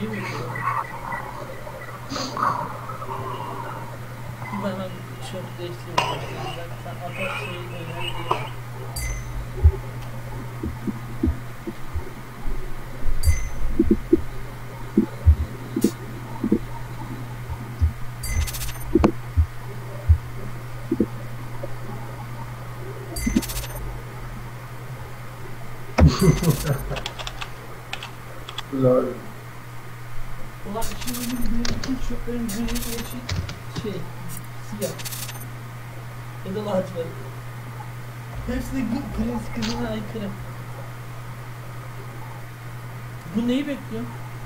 Niye bekliyorlar? Ben hemen tişört değiştireyim başlayacağım. Sen atar şeyi önemli değil. Lol. Ulan şimdi bizim bütün tişörtlerin gri yeşil siyah. Ya da lacivert. Hepsi de prens kızına aykırı. Bu neyi bekliyor?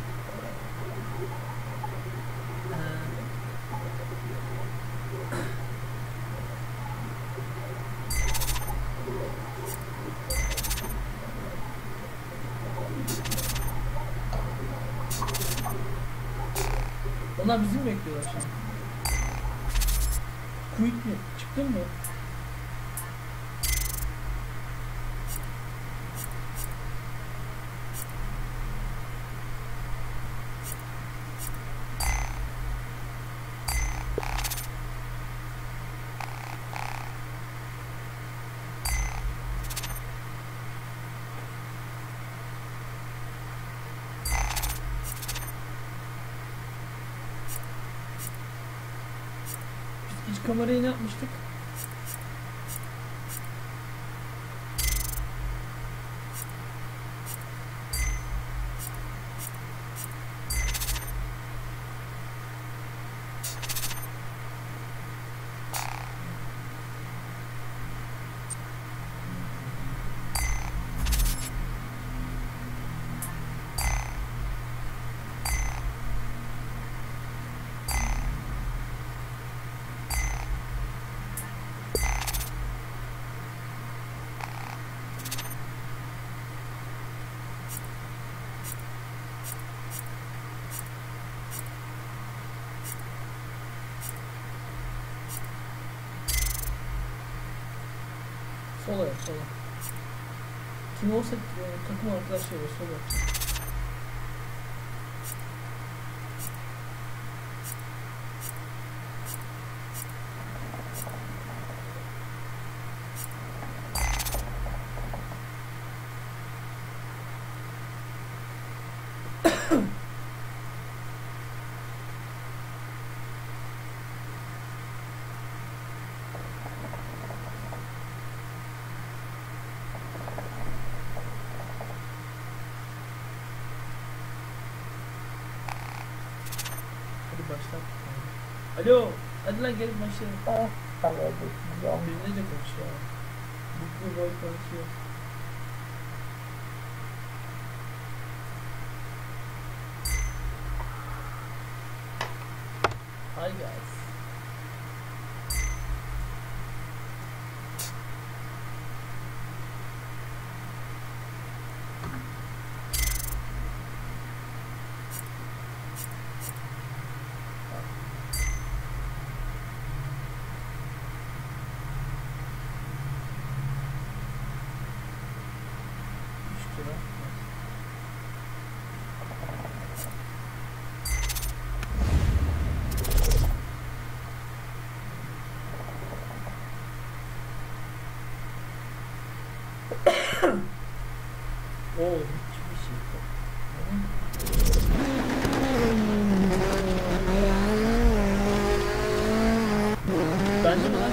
Onlar bizi mi bekliyorlar şimdi? Quit mi? Çıktın mı? Biz iç kamerayı ne yapmıştık? Sola yap, sola. Kim olsa takım arkadaşlarıyla sola yap. Hadi başla. Alo, hadi lan gelin başlayalım. Bizimle de konuşuyor. Mutlu boy konuşuyor. Hi guys. Oo, hiçbir şey yok. Bence bunlar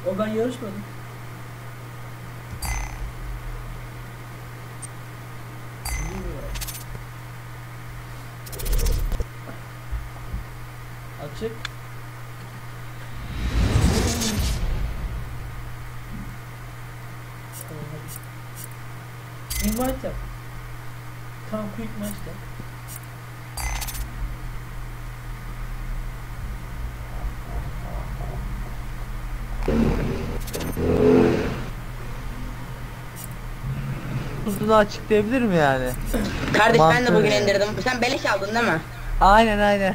O ben yarışmadım. Açık. Invite yap. Tam quick match yap. Hızını açıklayabilir mi yani? Kardeş ben de Mantığı bugün ne? indirdim. Sen beleş aldın değil mi? Aynen.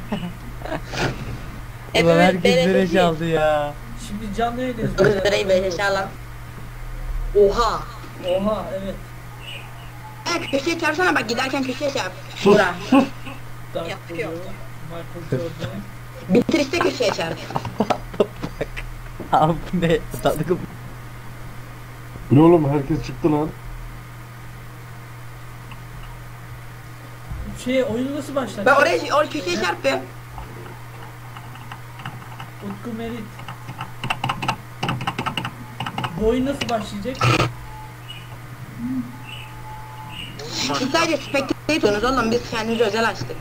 Ulan herkes beleş aldı ya. Şimdi canlı yayındayız. 9 lirayı beleş alan. Oha. Oha evet. Köşeye çarpsana bak giderken köşeye çarp. Bura. Dark Yapıyor. Bull, Michael Jordan. Bitirişte köşeye çarp. Abi bu ne? Tatlı. Ne oğlum herkes çıktı lan. Oyunu nasıl başlar? Ben oraya köşeye çarp be. Utku Merit. Bu oyun nasıl başlayacak? Siz sadece spectator'unuz oğlum biz kendimizi özel açtık.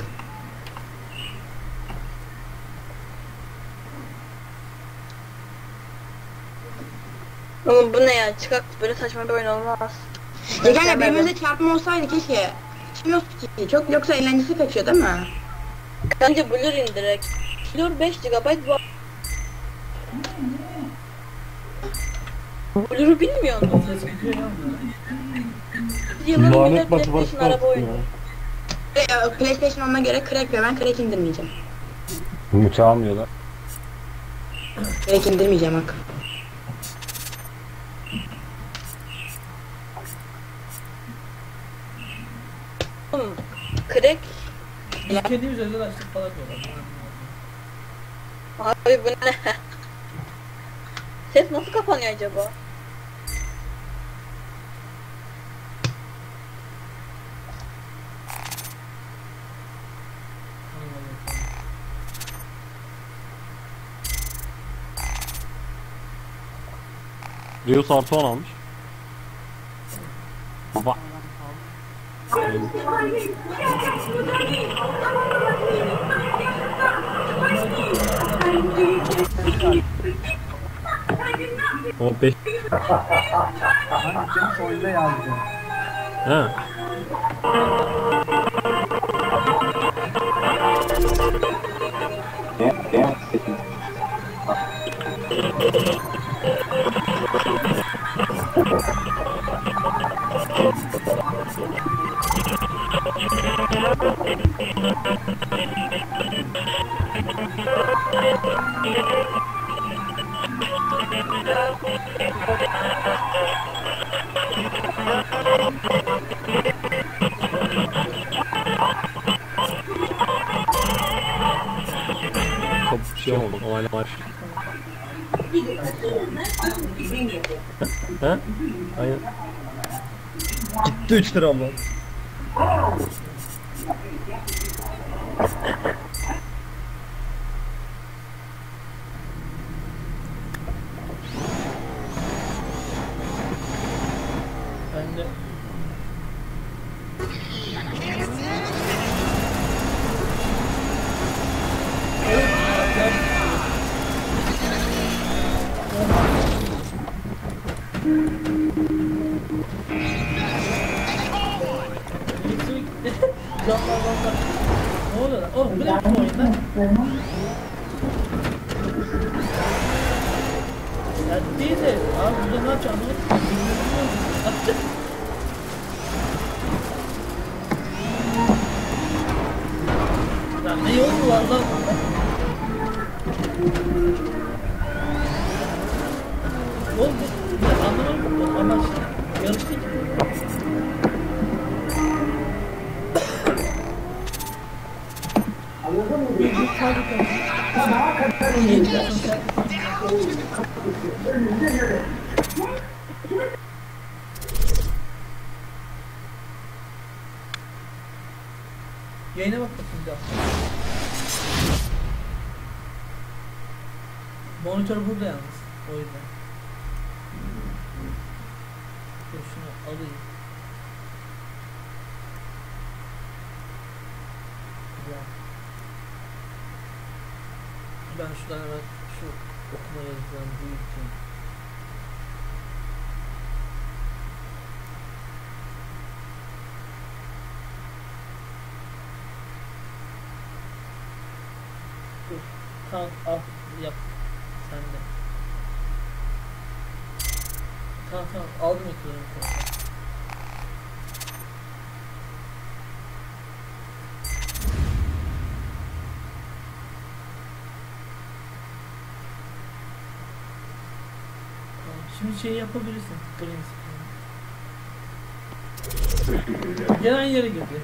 Oğlum bu ne ya? Çıkak böyle saçma bir oyun olmaz. Yani birbirimize çarpma olsaydı keşke. Şimdi yok ki çok yoksa eğlencesi kaçıyor değil mi? Bence Blur indirek. Blur 5 GB bu. Blur'u bilmiyor musun? Ses gidiyor ya. Yılın bile Lanet başı PlayStation başka araba attı oyunu. ya. PlayStation onunla göre crack ve ben crack indirmeyeceğim. Çalmıyorlar. Crack indirmeyeceğim bak. Oğlum crack. Biz kendimiz özel açtık falan diyorlar. Abi bu ne? Ses nasıl kapanıyor acaba? Rios artı 10 almış. Baba. O 5. Oyunda yazdı. Ha. Bir şey oldu. Olayla var. Ha? Aynen. Gitti 3 lira ama. Ben de. Camlar. Ne oluyor lan? Oğlum bu ne biçim oyun lan? Ya değil de abi burada ne yapacağım? Lan ne yol mu var lan? Oğlum bu anlamadım. Amaç yarıştık ki. Yayına bak bakayım bir daha. Monitör burada yalnız. O yüzden. Dur şunu alayım. Güzel. Ben şuradan hemen şu okuma yazılarını büyüteyim. Dur. Tamam al yap. Sen de. Tamam aldım ekranı. Şimdi şey yapabilirsin. Green screen. Gelen yere girdi.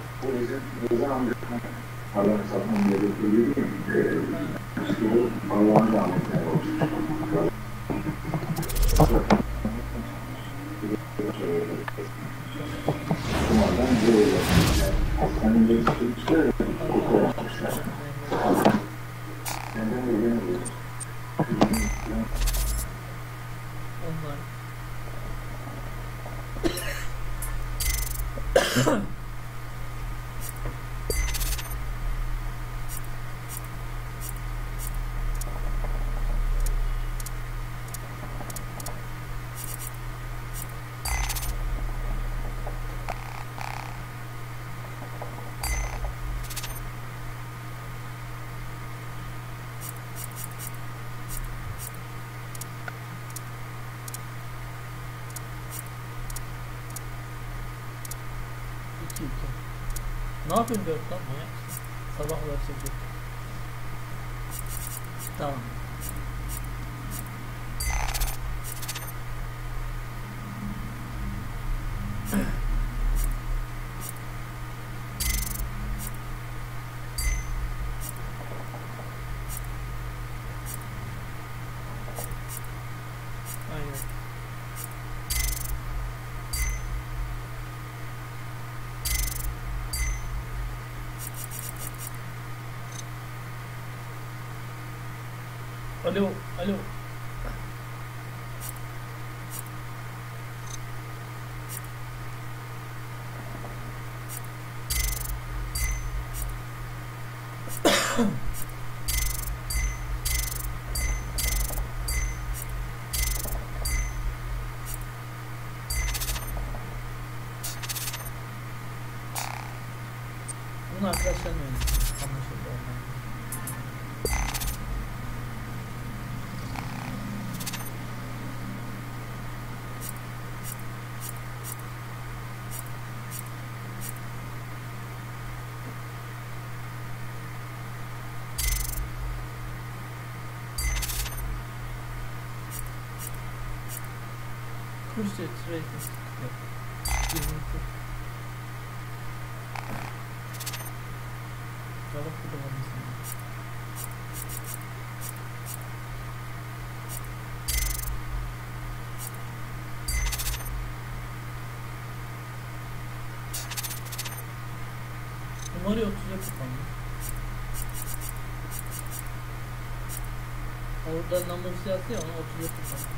Onlar. Ne yapayım dört lan ya? Sabahlar çekiyor. Tamam. Aynen. Alo, alo. Bunu arkadaşlarla anlaşıldı ondan. Kurset, rating. Cevap bu da var mesela. Numarayı 30'a kapandı. Orada number yazdı ya, onu 30'a kapandı.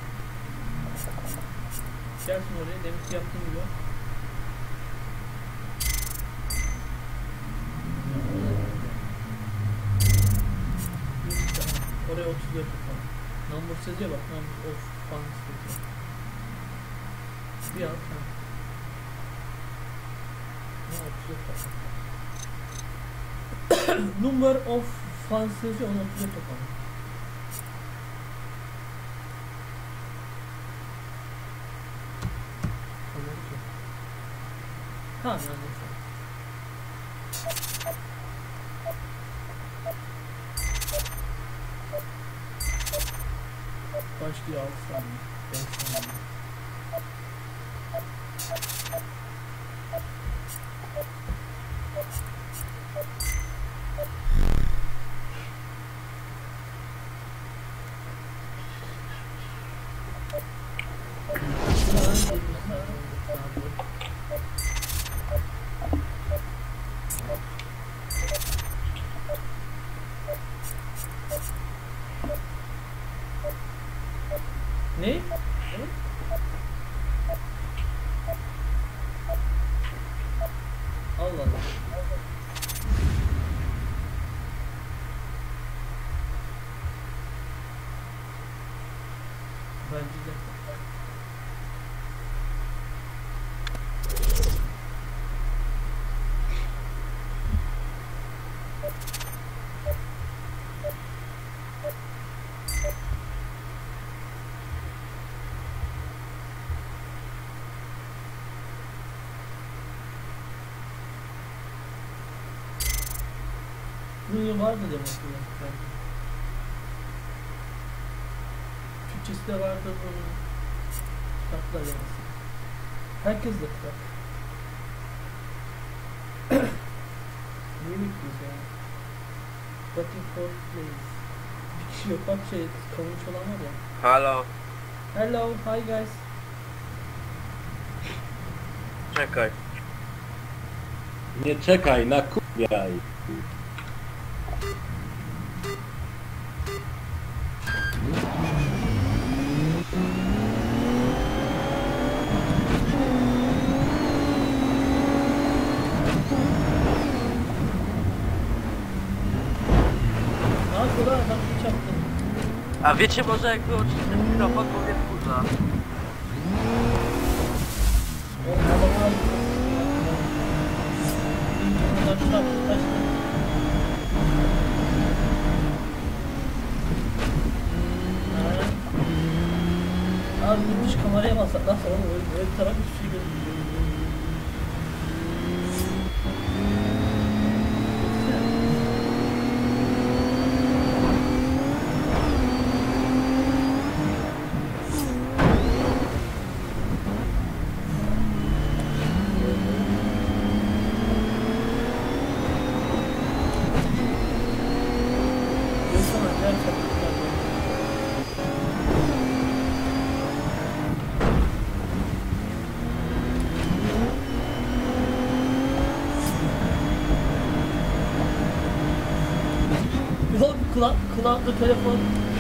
Gelsin oraya, deminki yaptığım gibi. Oraya 30 yapalım. Number yazıyor bak, number of funds diyor. Bir alt ha. Ne 30 yapalım. Number of funds yazıyor, onu 30 yapalım. Tamam yani. Başlıyor 6 saniye. 5 saniye. Ne? Huyu vardı demek ki. Yani. Türkçesi de vardı bunun. Kitaplar yazısı. Herkes de kitap. Niye bekliyoruz ya? Waiting for place. Bir kişi yok bak kavunç olan var ya. Halo, Hello, hi guys. czekaj. Nie czekaj, nakupiaj. Ne yapıyorlar adam hiç yaptı. A wiecie może jakby oczyścić mikrofon, bo mnie wkurza. O adamlar. Bunlar çarptı taştı. Abi dış kameraya bassak nasıl olur? Böyle bir taraf hiçbir şey gözükmüyor. Baksana, gerçekten güzel. Yok kulaklı telefon.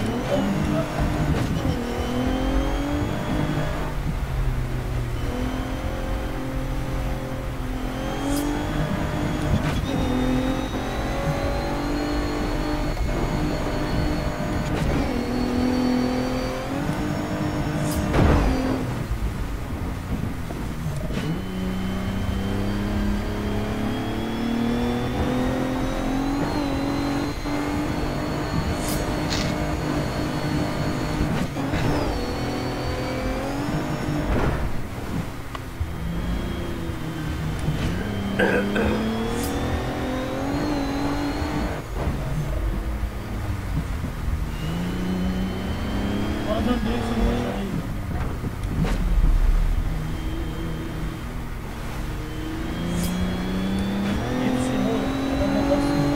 Bazen direksiyon başarıyı. Yetişin oğlum. Adamlar basın.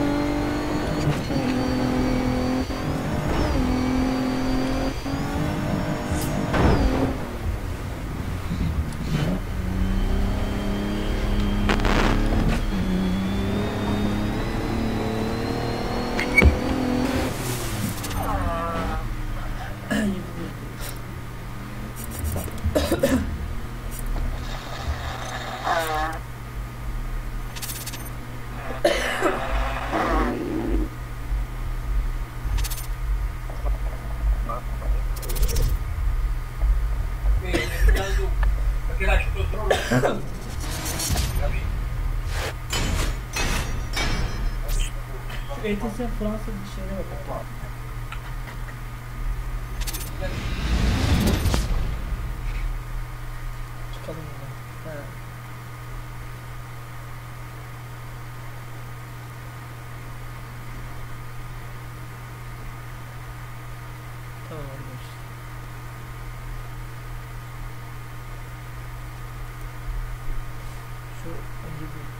Şu ETS Fransa bir şeyine bakalım. Çıkalım buradan. He. Tamam arkadaşlar. Şu önce bir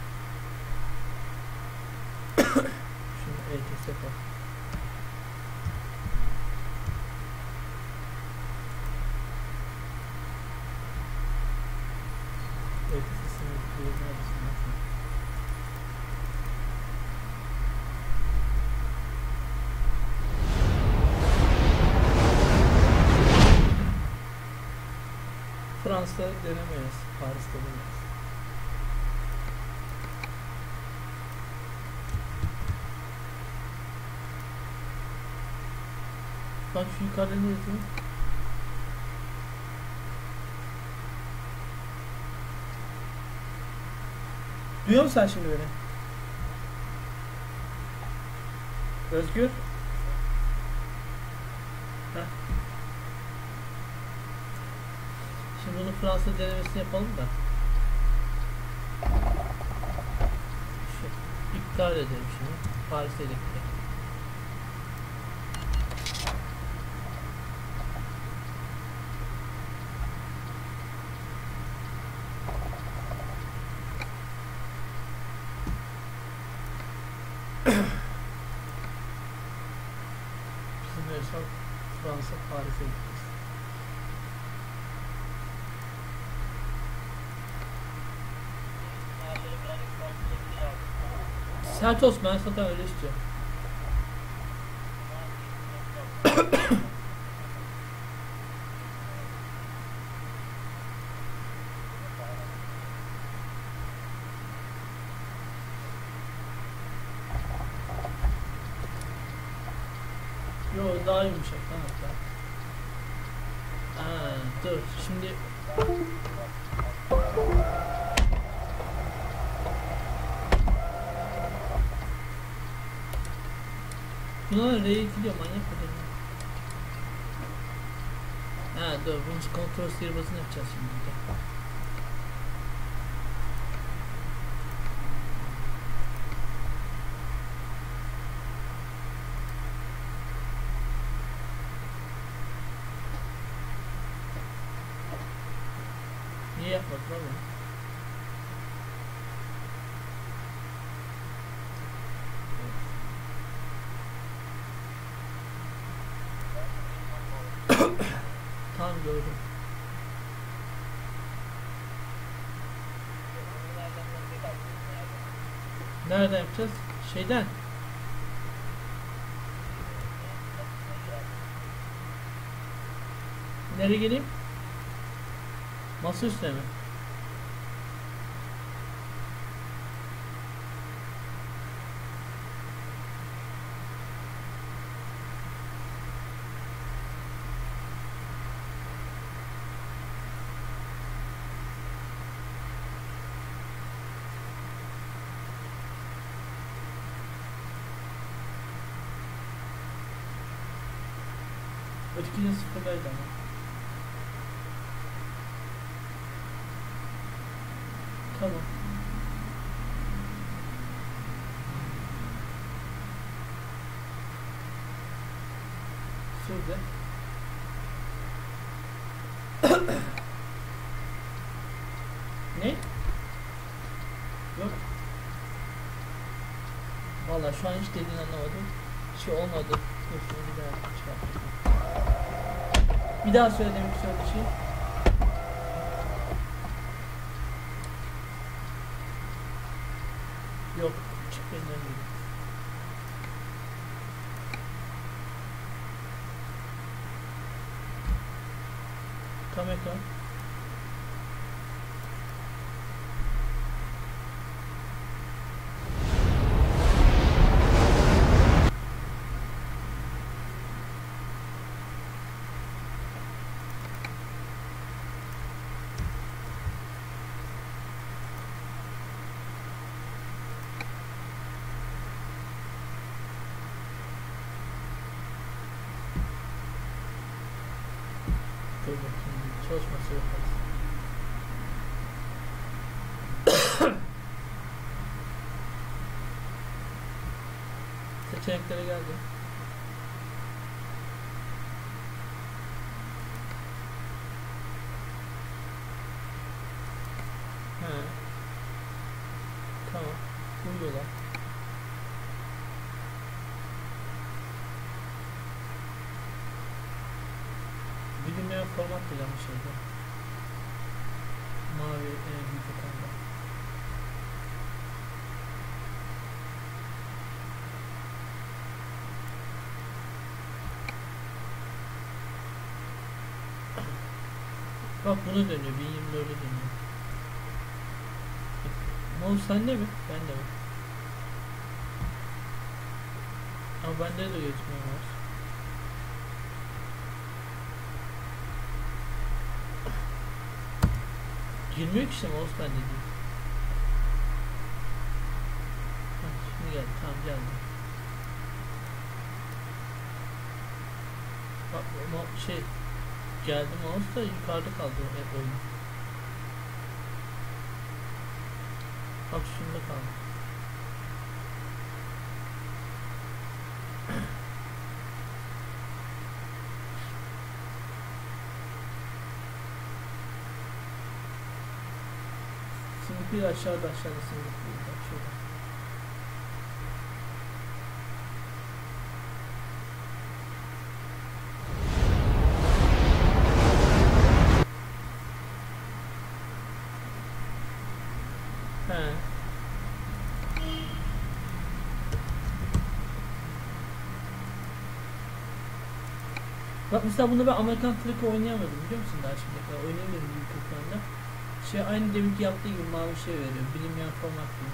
şunu ETS yapalım. ETS'ini bir neredesin? Fransa denemeyiz. Paris'te denemeyiz. Bak şu yukarıda ne yazıyor? Duyuyor musun sen şimdi beni? Özgür? Heh. Şimdi bunu Fransa denemesini yapalım da. Şu, iptal edelim şimdi. Paris'e gitti. Bizim yaşam Fransa Paris'e gideceğiz. Sert olsun, ben zaten öyle istiyorum. Yo, daha yumuşak lan hatta. Dur şimdi buna R'ye gidiyor, manyak mıdır? Dur, bunun kontrol sihirbazını yapacağız şimdi. Niye yapmadın abi? Tamam, gördüm. Nereden yapacağız? Şeyden. Nereye geleyim? Masa üstüne mi? Ötekinin sıfırlaydı ama. Tamam. Şurada. Ne? Yok. Vallahi şu an hiç dediğini anlamadım. Şey olmadı. Dur şunu bir daha çıkartayım. Bir daha söyle demek istediğim şey. Yok, çık benden değil. Tam ekran. Dur bakayım, çalışması yaparız. Seçeneklere geldim. Tamam, uyuyorlar. Bilinmeyen format bilen bir şeydi. Mavi büyük ekranda. Bak bunu dönüyor, 1024'e dönüyor. Mouse sende mi? Bende mi? Ama bende de gözükmüyor mouse. Girmiyor ki işte, mouse bende değil. Şimdi geldi, tamam geldi. Bak şey geldi, mouse da yukarıda kaldı hep oyun. Bak şunda kaldı. Bir aşağıda Singapur. Bak şurada. He. Bak mesela bunu ben Amerikan Truck'ı oynayamadım biliyor musun daha şimdiye kadar oynayamadım büyük ekranda. Şey aynı deminki yaptığı gibi mavi şey veriyor. Bilinmeyen format gibi.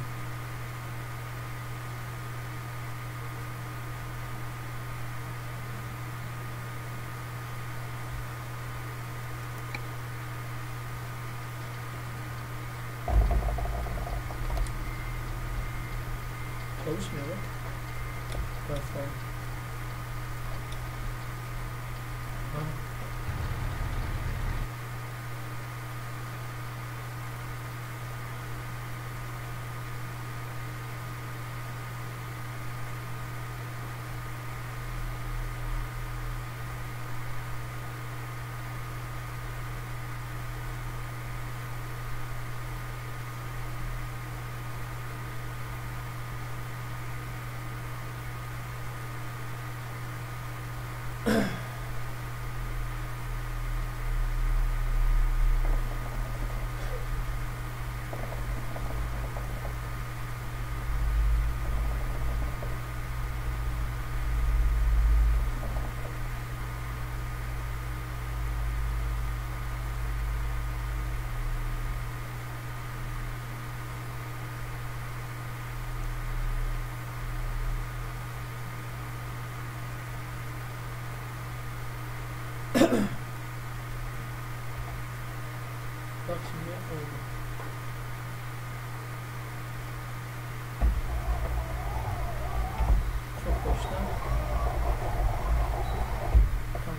Çalışmıyor bak. Platform. Ha. Bak şimdi oldu. Çok boşta. Tamam.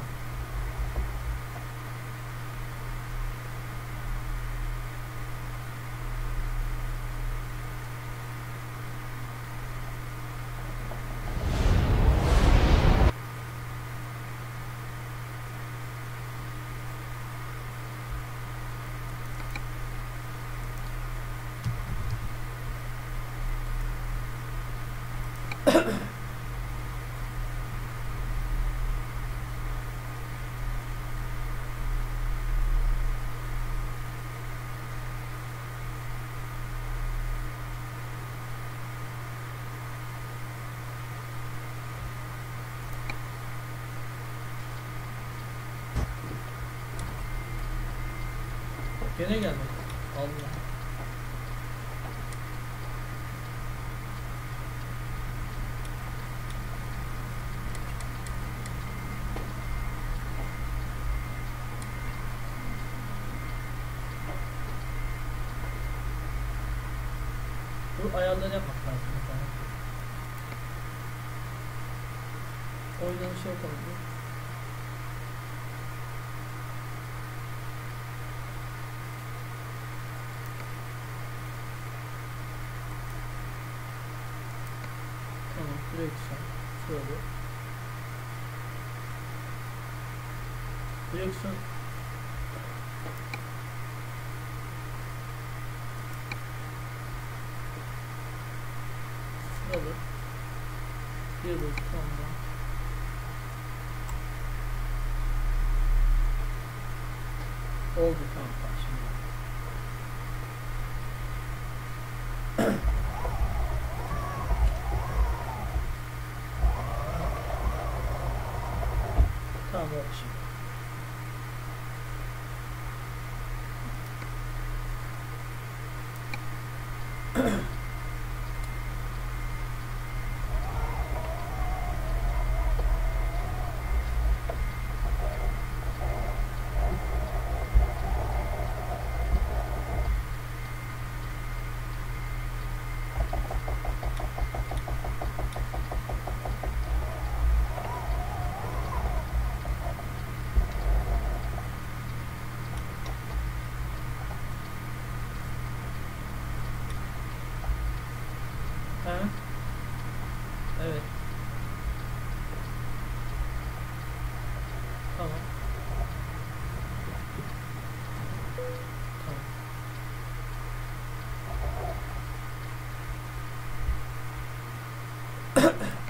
Gene gelmedi. Allah. Bu ayarları yapmak lazım. Oynanışı yapalım. Tamam, direksiyon. Şöyle. Direksiyon. Şuralı. Bir de sonra. Oldu tamam bak şimdi. Tamam oldu şimdi.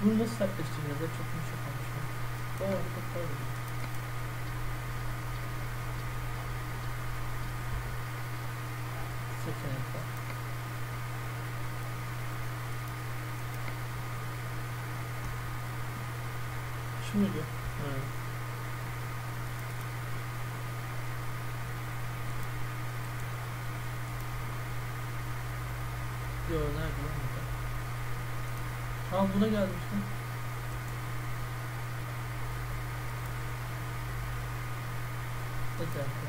Bunu nasıl sertleştireceğiz ya? Çok yumuşak olmuş. Oo, çok var. Seçenekler. Şu muydu? Evet. Yo, nerede lan burada? Tamam, buna geldim işte. Yeter.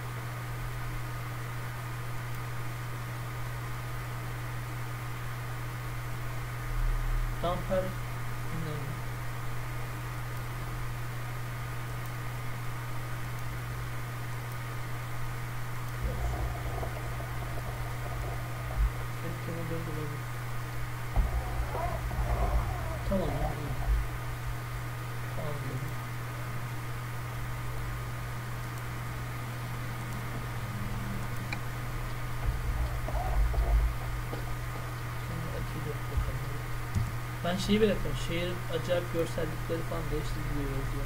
Damper. Ne? Tamam ya, iyi. Tamam dedim. Şimdi açıyı bakalım. Ben şeyi bırakıyorum. Şehir acayip görsellikleri falan değiştiriliyor yazıyor.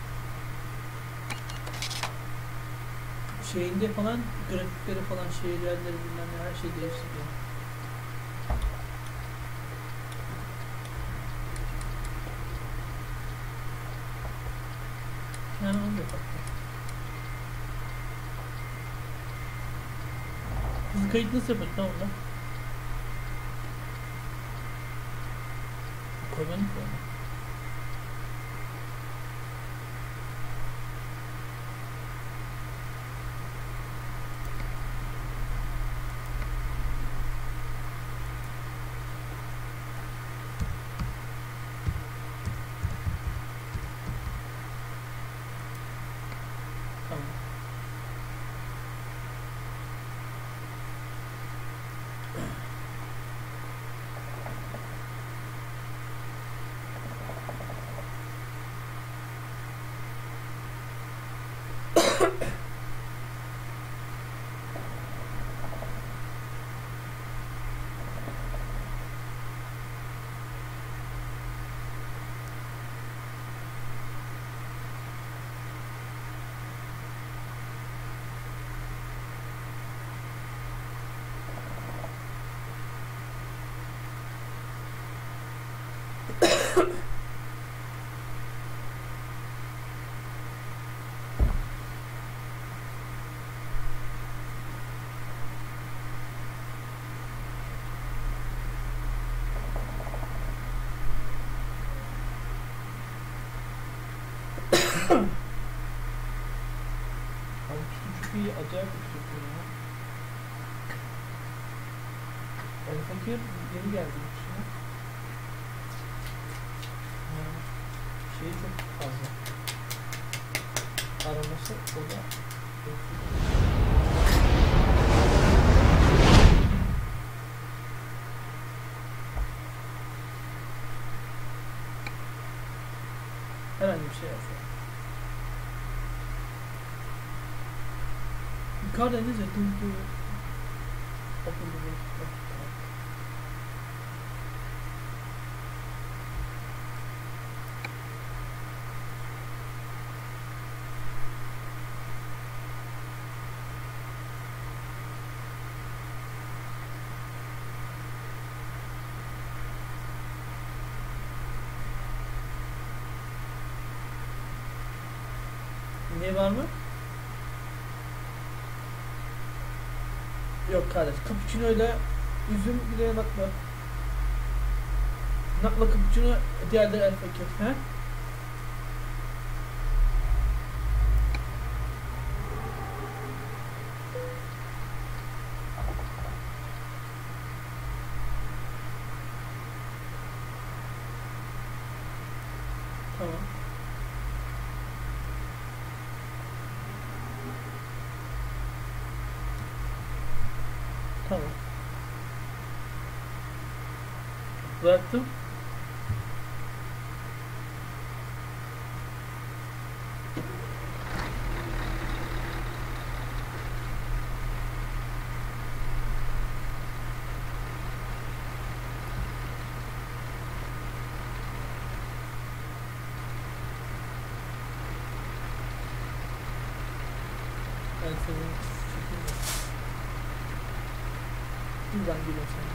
Şeyinde falan grafikleri falan, şehir yerleri bilmem ne, her şey değiştiriyor. Yani onu da yapalım. Hızlı kayıt nasıl yapalım tamam da? Koymanı koyma. Tamam. Abi çok iyi, acayip bir şey ya. El Fakir yeni geldi bu kişine. Şeyi çok fazla. Araması o da herhangi bir şey yazıyor. Yukarıda ne yazıyor? Open the door. Ne var mı? Yok kardeş, cappuccino ile üzüm bir de nakla. Nakla cappuccino, diğer de el fakir. He? Tamam. Tamam. Bıraktım. Senin çekildi. Dur ben geliyorum sana.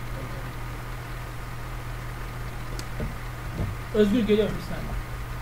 Özgür geliyorum bir saniye.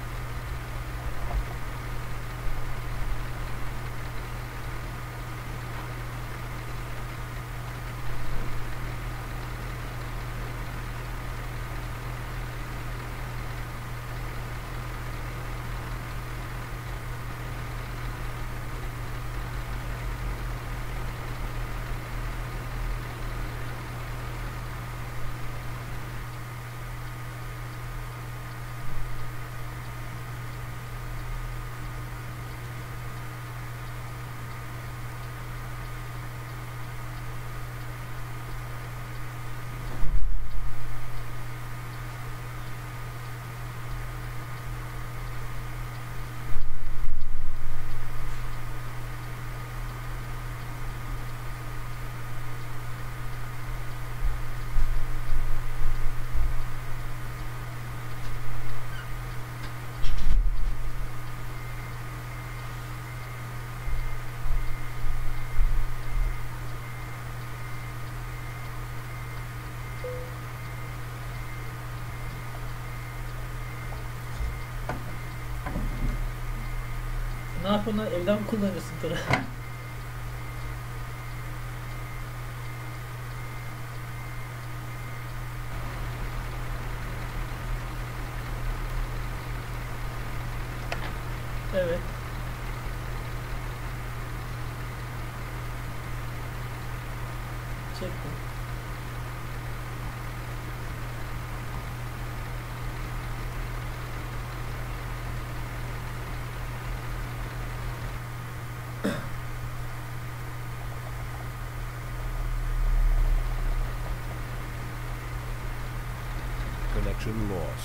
Ne yapıyorsun lan? Evden mi kullanıyorsun tırı? Evet. Çektim. Connection lost.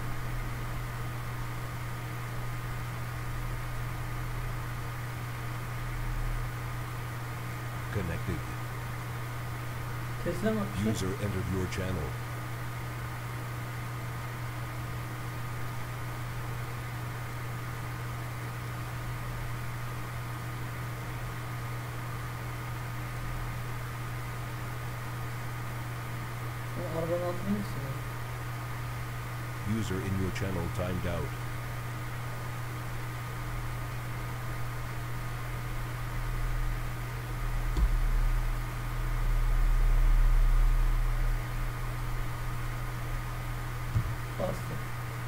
Connected. Sesine bakmışlar. User entered your channel. Ama arabanın altında mısın? User in your channel timed out. Bastım.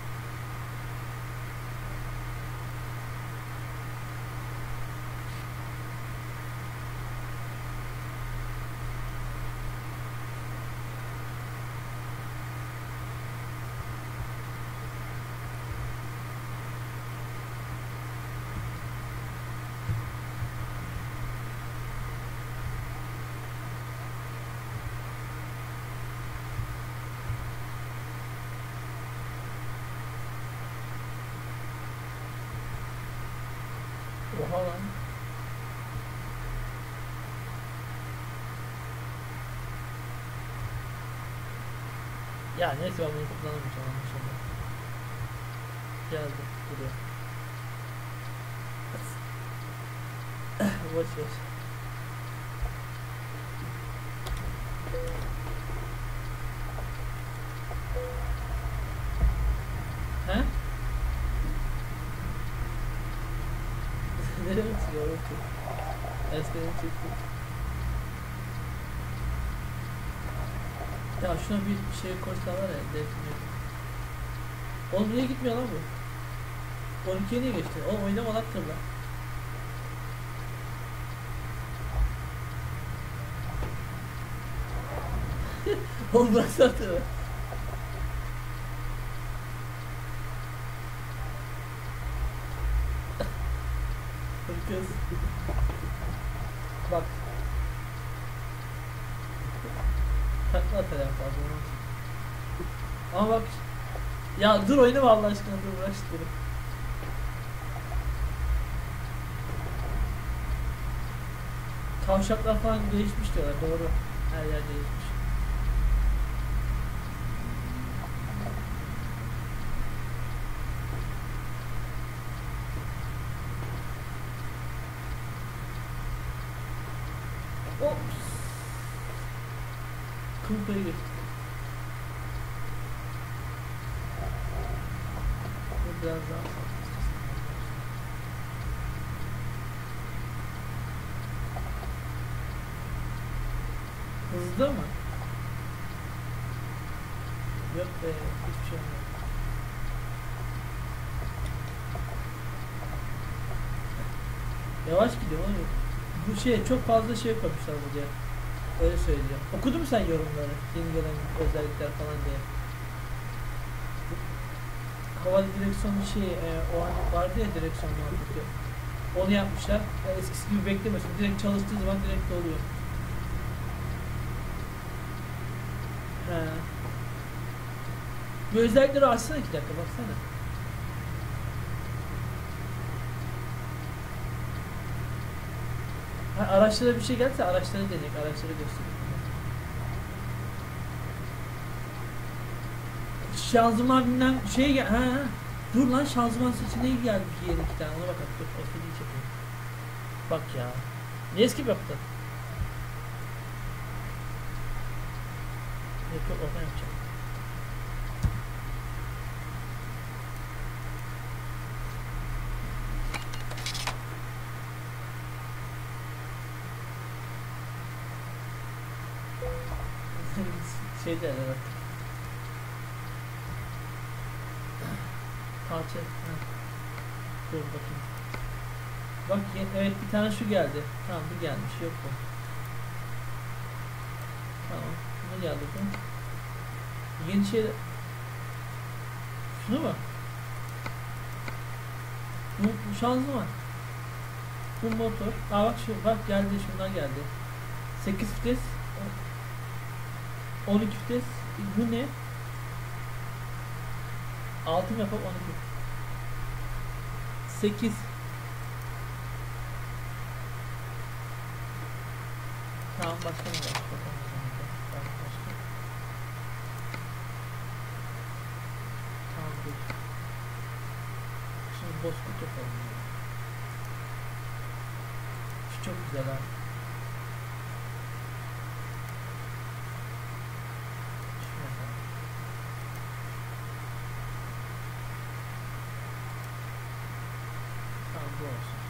Oha lan. Ya neyse ben bunu kullanamayacağım anlaşıldı. Geldi buraya. Boş ver. He? Nereye atıyor oğlum ki? Eskiden çekti. Ya şuna bir şey koysalar ya, defne. Oğlum niye gitmiyor lan bu? 12'ye niye geçti? Oğlum oynama lan tırla. Oğlum bıraksana tırla. Kız. Bak. Takla atar en fazla. Ama bak. Ya dur oynama Allah aşkına, dur bırak işte. Kavşaklar falan değişmiş diyorlar, doğru. Her yer değişmiş. Ops. Kımpayı geçtik. Bu biraz daha fazla. Hızlı mı? Yok be, hiçbir şey olmuyor. Yavaş gidiyor oğlum. Bu şey çok fazla şey koymuşlar buraya. Öyle söyleyeceğim. Okudun mu sen yorumları? Yeni gelen özellikler falan diye. Hava direksiyonu şey, o hani vardı ya direksiyon muhabbeti. Onu yapmışlar. Yani eskisi gibi beklemesin. Direkt çalıştığı zaman direkt oluyor. He. Bu özellikleri açsana 2 dakika baksana. Ha, araçlara bir şey gelse araçları denek, araçları göstereyim. Şanzıman bilmem şey gel, ha. Dur lan şanzıman seçeneği gelmiş yeni 2 tane, ona bakalım. Dur, o filmi çekeyim. Bak ya. Niye skip yaptın? Yok yok, oradan yapacağım. Şeyde evet. Parça. Ha. Dur bakayım. Bak evet bir tane şu geldi. Tamam bu gelmiş yok bu. Tamam. Ne geldi bu? Yeni şey. Şunu mu? Bu şanzıman. Bu motor. Aa bak şu bak geldi şunlar geldi. 8 vites. 12 vites. Bu ne? 6 mı yapalım 12. 8. Tamam başka ne var? Başka. Tamam dur. Şimdi bozkurt yapalım. Şu çok güzel ha. Şunu yapalım. Tamam bu olsun.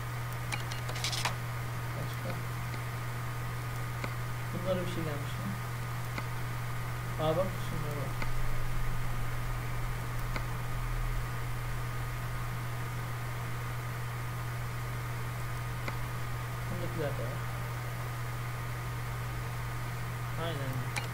Başka. Bunlara bir şey gelmiş mi? Aa bak şunlara bak. Bundakiler de var. Aynen.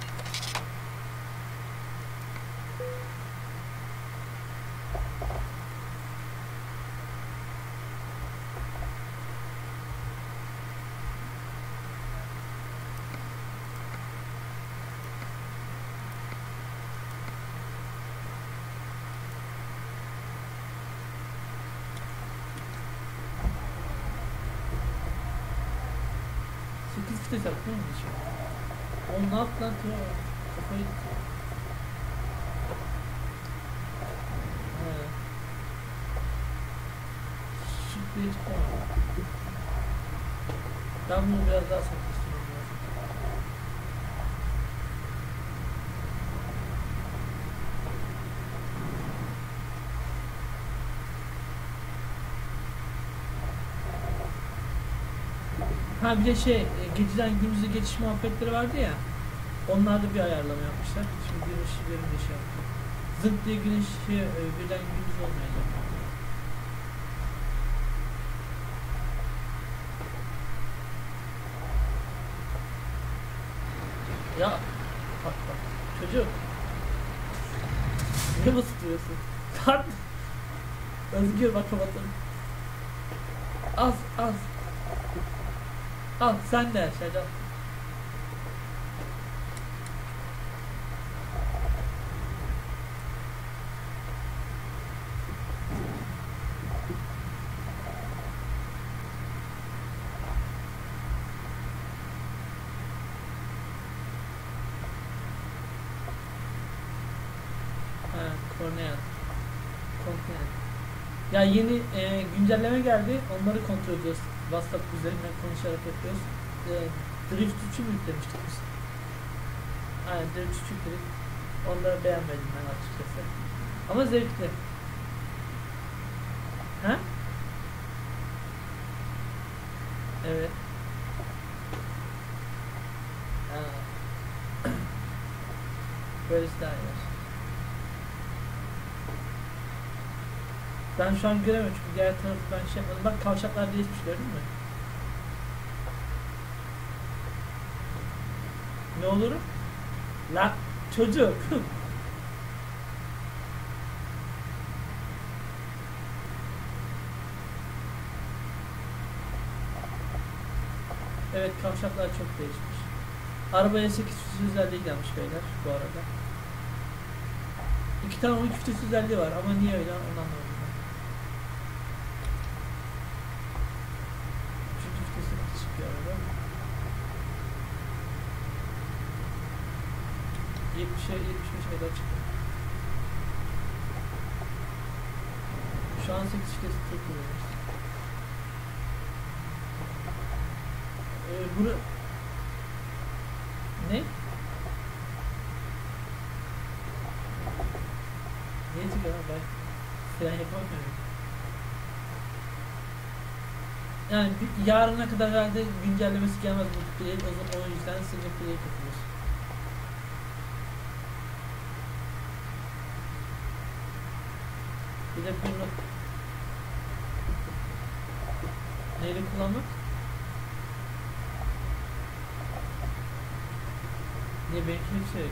Vites yaptın mı hiç? O ne yaptı lan? Kafayı gitti. Şıkkıya çıktı ama. Ben bunu biraz daha satmak istiyorum. Ha bir de şey, geceden gündüze geçiş muhabbetleri vardı ya. Onlarda bir ayarlama yapmışlar. Şimdi güneş verince şey yaptı. Zıt diye güneş birden gündüz olmayacak. Ya bak bak çocuk. Niye basıtıyorsun? Kart. Özgür bak kapatalım. Az az. Al sen de Şercan. Kornea. Ya yeni güncelleme geldi. Onları kontrol ediyoruz. WhatsApp üzerinden konuşarak yapıyoruz. Drift 3'ü mü yüklemiştik biz? Aynen Drift 3'ü yükledik. Onları beğenmedim ben açıkçası. Ama zevkli. Ha? Evet. Ha. Böylesi daha iyi. Ben şu an göremiyorum çünkü diğer tarafı ben şey yapmadım. Bak kavşaklar değişmiş, gördün mü? Ne olur? La çocuk. Evet, kavşaklar çok değişmiş. Arabaya 8 vites özelliği gelmiş beyler bu arada. 2 tane 12 vites özelliği var ama niye öyle onu anlamadım ben. Üçüncü vitesi nasıl çıkıyor araba? 70'e 75'e kadar çıkıyor. Şu an 8 vitesi tır kullanıyoruz. Bunu ne? Niye çıkıyor ben fren yapamıyorum. Yani yarına kadar herhalde güncellemesi gelmez bu değil, o yüzden single player katılır. Bir de bunu neyle kullanmak? Niye benimki bir şey yok?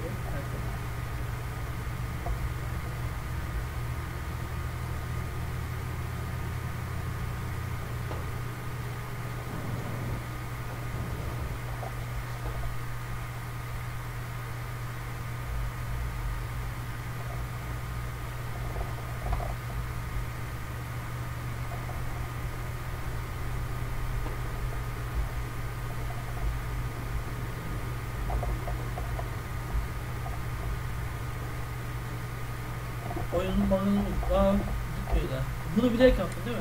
Oyunun bana gitmiyor da. Bunu bilerek yaptın değil mi?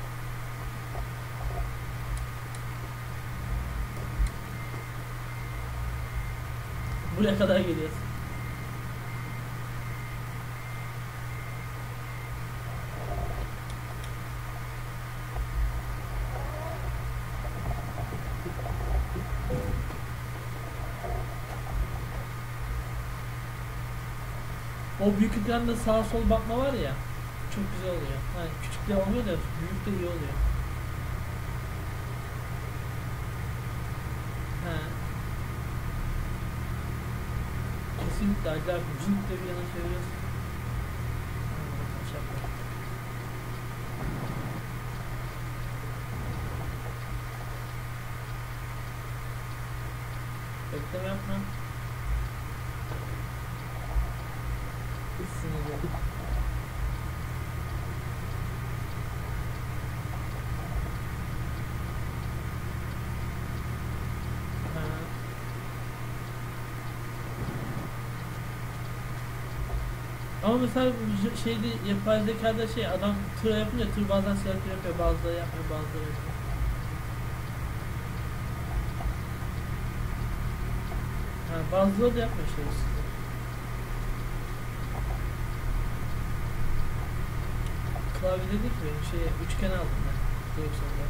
Buraya kadar geliyorsun. O büyük ekranda sağa sol bakma var ya, çok güzel oluyor. Hani küçük de olmuyor da büyük de iyi oluyor. He. Kesinlikle acayip. Cink de bir yana çeviriyorsun. Bekleme yapma. Sinirli. Ama mesela şeyde yapay zekada şey adam tır yapınca tır bazen selfie yapıyor, bazıları yapmıyor, bazıları yapıyor. Ha, bazıları da yapmıyor şey işte. Klavye dedi ki benim şeye üçgen aldım ben direksiyonda.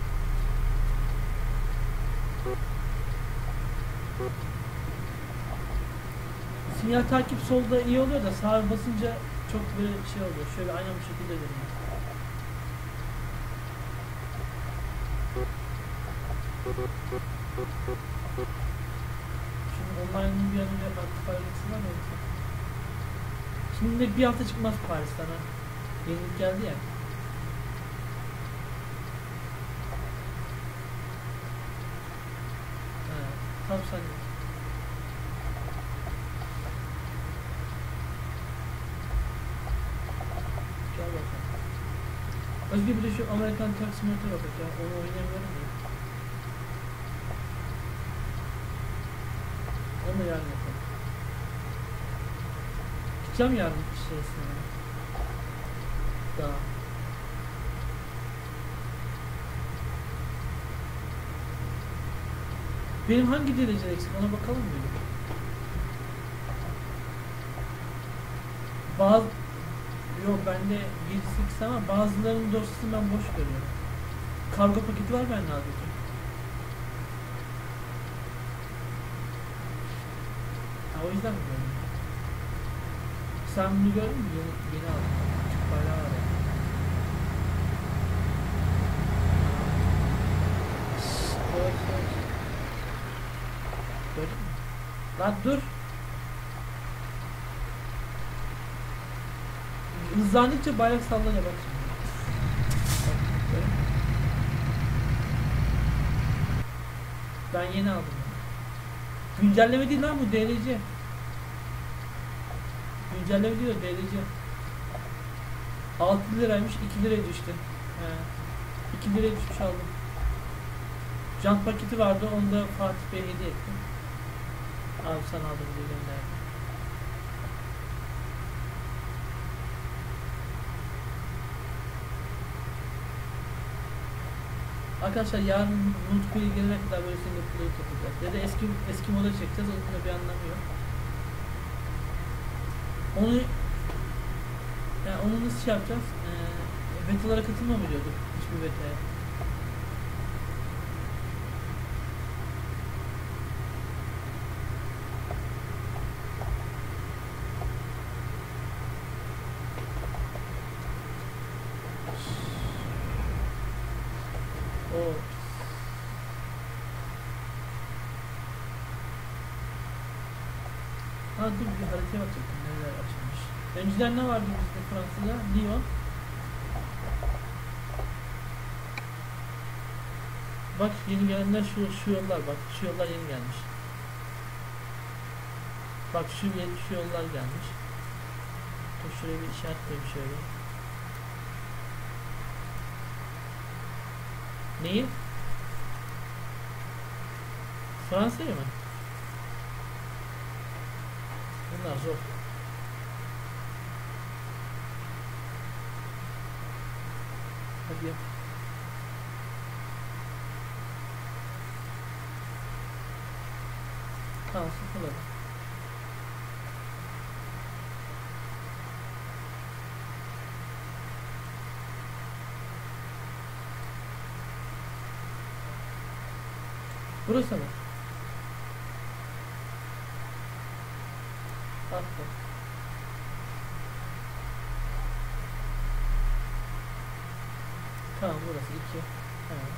Sinyal takip solda iyi oluyor da sağa basınca çok böyle şey oluyor. Şöyle aynen bu şekilde dönüyor. Şimdi online'ın bir an önce aktif ayrıntısı var mı? Şimdi bir hafta çıkmaz Paris'ten ha. Yenilik geldi ya. Ha, tam saniye. Gel bakalım. Özgür bir de şu Amerikan Truck Simulator bakacak ya. Onu oynayamıyorum ya. Onu yarın yapalım. Gideceğim yarın şeysine. Daha. Benim hangi derece eksik ona bakalım mı? Bazı yok bende 7-8 ama bazılarının dosyasını ben boş görüyorum. Kargo paketi var bende halbuki. Ha, o yüzden mi gördün? Sen bunu gördün mü? Yeni aldım. Küçük bayrağı var ya. Gördün mü? Lan dur. Hızlandıkça bayrak sallanıyor bak şimdi. Bak, gördün mü? Ben yeni aldım. Güncelleme değil lan bu DLC. Güncelleme değil o DLC. 6 liraymış 2 liraya düştü. He. 2 liraya düşmüş aldım. Jant paketi vardı onu da Fatih Bey'e hediye ettim. Abi sana aldım diye gönderdim. Arkadaşlar yarın multiplayer'e gelene kadar böyle single player yapacağız. Ya da eski moda çekeceğiz. Onun da bir anlamı yok. Onu yani onu nasıl şey yapacağız? Betalara katılma mı diyorduk? Hiçbir beta'ya. O ha dur bir haritaya bakacaktım neler açılmış. Önceden ne vardı bizde Fransa'da? Lyon. Bak yeni gelenler şu yollar bak. Şu yollar yeni gelmiş. Bak şu yollar gelmiş. Dur şuraya bir işaret koyayım şöyle. Neyi? Fransa'ya mı? Bunlar zor. Hadi yap. Tamam sıfırladım. Burası mı? Attım. Tamam burası 2. Tamam.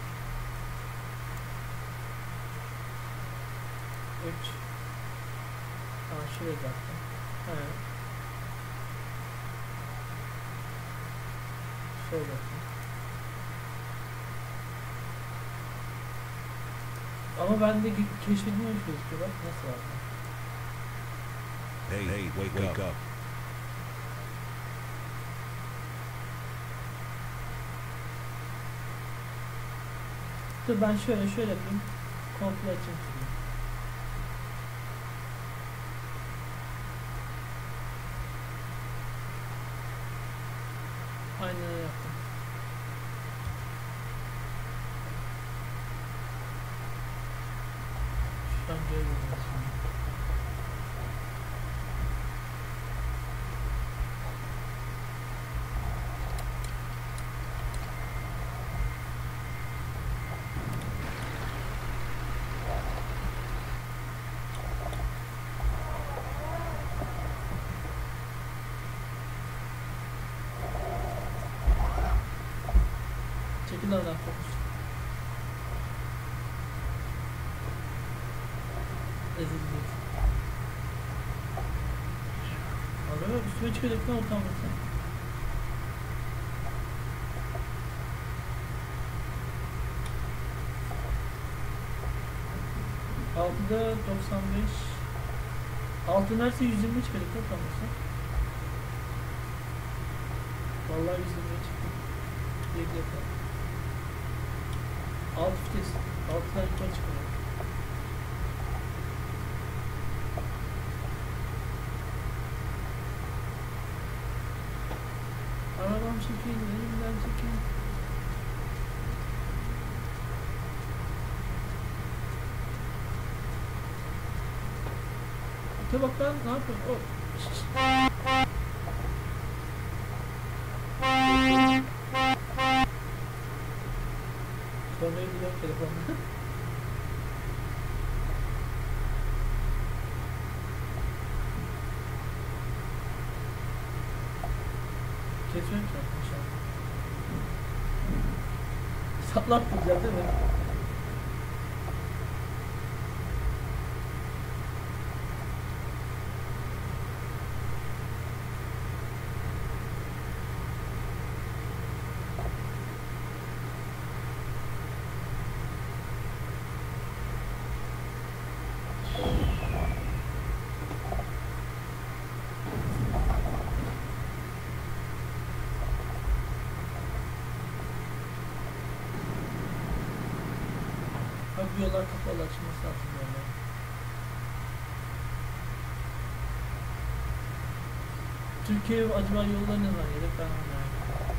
3. Tamam şuraya da attım. Evet. Şöyle attım. Ama bende keşfedilmemiş gözüküyor bak nasıl var? Hey, wake up. Dur ben şöyle yapayım. Komple açayım şimdi. Aynen öyle yaptım. Şuradan görebilirim şimdi. Çekil oradan fokus. Ezildik. Abi üstüme çıkacak lan utanmasın. Altıda 95. Altı neredeyse 120 çıkacak lan utanmasın. Vallahi 120 çıktı. 7 yapalım. 6 vites. 6'dan yukarı çıkıyor. Arabam çekeyim, elimden çekeyim. İte bak lan ne yapıyorsun? Oh. Sonra gidiyorum telefonla. Kesiyorum ki inşallah. Saplattıracağım değil mi? Abi yollar kapalı açılması lazım yollar. Türkiye acaba yollar ne zaman gelir ben anlamadım.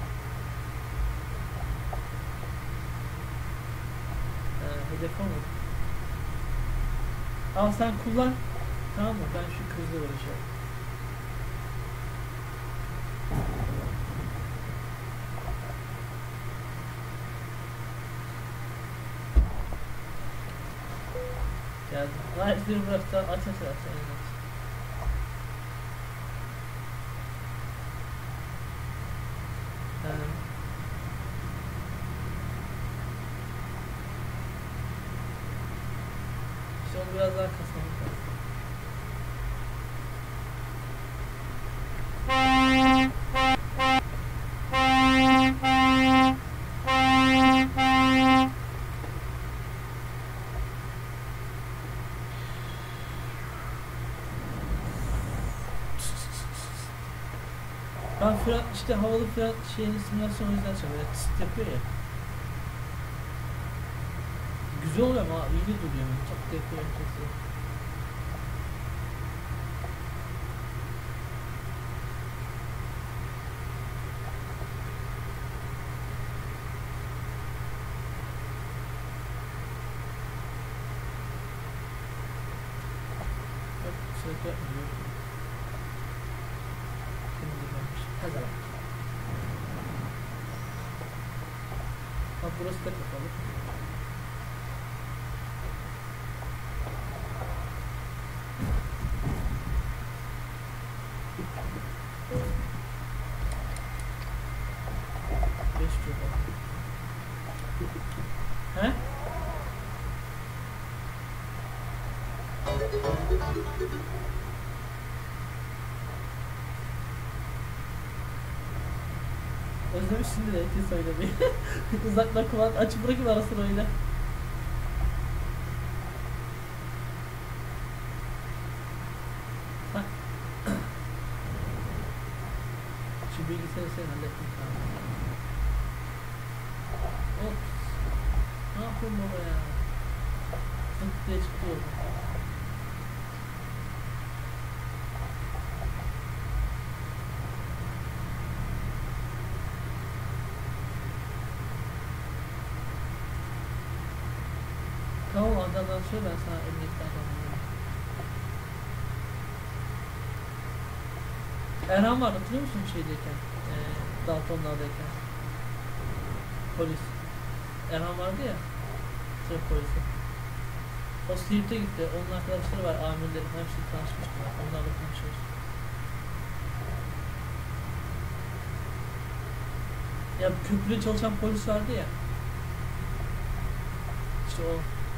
Hedef olmadı. Al sen kullan. Tamam mı? Ben şu kızla uğraşıyorum. Geldim. Hayır, bir bıraksa aç aç aç. İşte onu biraz daha kasmamız lazım. Ben fren, işte havalı fren şeyini simülasyonu o yüzden çalıyor. Tıst yapıyor ya. Güzel oluyor ama iyi de duruyor. Çok da yapıyor. Yok, sürekli yapmıyor. Her zaman. Bak burası da kapalı. Beş çubuğu. He? Özlemişsin de eti söylemeyi. Uzaktan kulağın açıp bırakın arasını öyle. Bak. Şu bilgisayarı sen hallettin tamam. Ops. Ne yapıyorsun baba ya? Zıt diye çıktı yolda. Tamam adamdan söyle ben sana emniyette adamım. Erhan var hatırlıyor musun şeydeyken? Daltonlardayken. Polis. Erhan vardı ya. Sırf polisi. O Siirt'e gitti. Onun arkadaşları var. Amirlerin hepsi tanışmıştılar. Onlarla konuşuyoruz. Ya köprüde çalışan polis vardı ya. İşte o.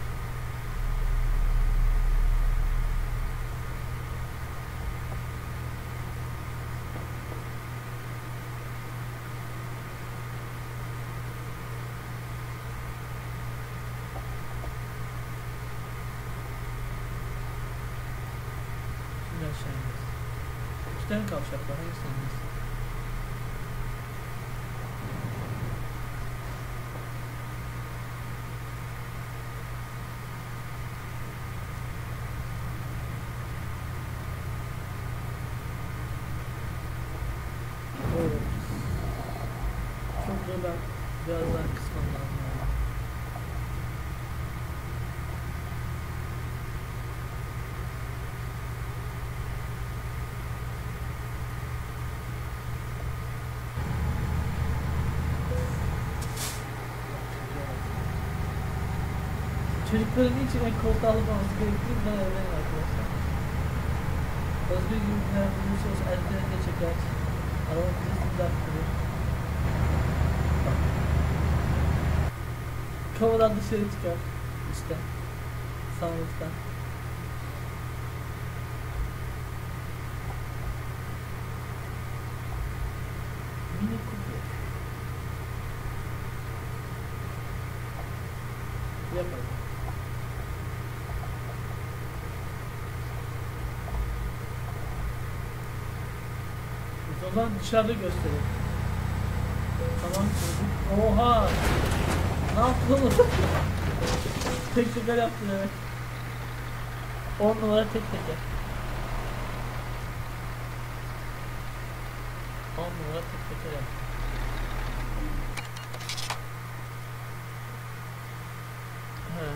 Şimdi aşağı ineceğiz. İki tane kavşak var. Hangisini ineceğiz? Evet. Çok da ben biraz daha kısmam lazım. Yani. Çocukların için en koltuğa alınmaması gerektiğini ben öğrenim arkadaşlar. Özgür gibi güzel bir olsa ellerinde çeker. Araba filesini de arttırır. Kavadan dışarı çıkar. İşte. Sandıktan. Mini Cooper. Yapalım. Biz o zaman dışarıda gösterelim. Tamam çocuk. Oha! Ne yaptın oğlum? Tek teker yaptın evet. 10 numara tek teker. 10 numara tek teker yaptın. He.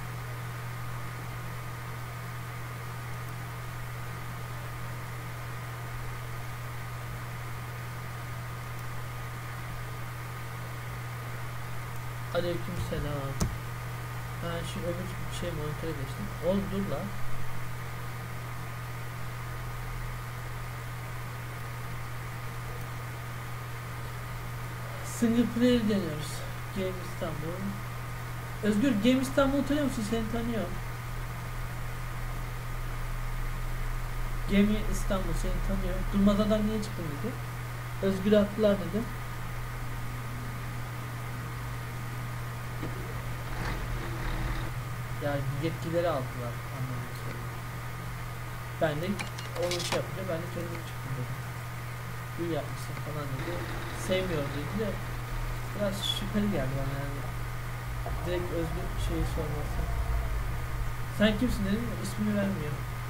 Aleykümselam. Ha şu öbür şey monitöre geçtim. Ol dur lan. Single player deniyoruz. Game İstanbul. Özgür Game İstanbul'u tanıyor musun? Seni tanıyor. Game İstanbul seni tanıyor. Durmadan niye çıktın dedi. Özgür attılar dedi. Yani yetkileri aldılar anladım ki. Ben de onu şey yapınca ben de kendim çıktım dedim. İyi yapmışsın falan dedi. Sevmiyorum dedi de biraz şüpheli geldi bana yani. Direkt Özgür şeyi sorması. Sen kimsin dedim de ismini vermiyor.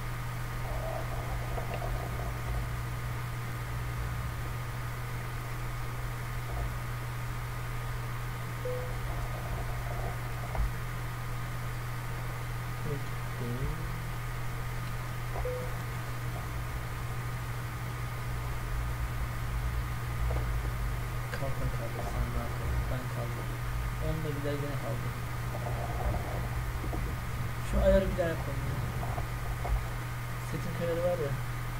Kalkan kaldı sandığa kaldı. Ben kaldım. Onunla gider gene kaldım. Şu ayarı bir daha yapalım. Setin kenarı var ya.